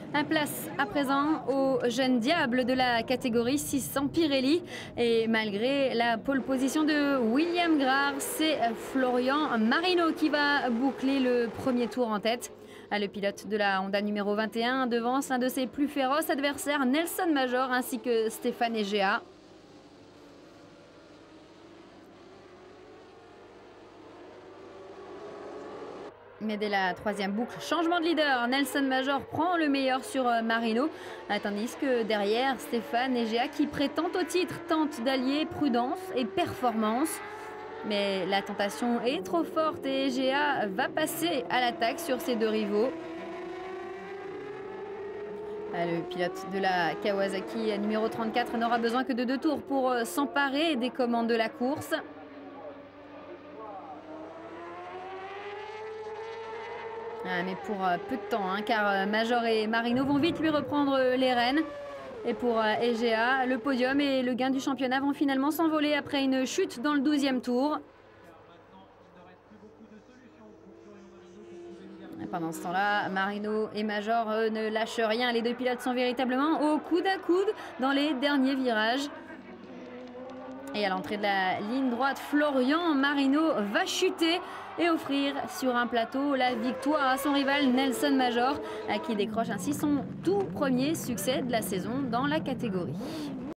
Place à présent aux jeunes diables de la catégorie 600 Pirelli. Et malgré la pole position de William Grard, c'est Florian Marino qui va boucler le premier tour en tête. Le pilote de la Honda numéro 21 devance l'un de ses plus féroces adversaires, Nelson Major, ainsi que Stéphane Egea. Mais dès la troisième boucle, changement de leader, Nelson Major prend le meilleur sur Marino, tandis que derrière, Stéphane Egea, qui prétend au titre, tente d'allier prudence et performance. Mais la tentation est trop forte et Egea va passer à l'attaque sur ses deux rivaux. Le pilote de la Kawasaki numéro 34 n'aura besoin que de 2 tours pour s'emparer des commandes de la course. Mais pour peu de temps, car Major et Marino vont vite lui reprendre les rênes. Et pour Egea, le podium et le gain du championnat vont finalement s'envoler après une chute dans le 12e tour. Et pendant ce temps-là, Marino et Major ne lâchent rien. Les deux pilotes sont véritablement au coude à coude dans les derniers virages. Et à l'entrée de la ligne droite, Florian Marino va chuter et offrir sur un plateau la victoire à son rival Nelson Major, qui décroche ainsi son tout premier succès de la saison dans la catégorie.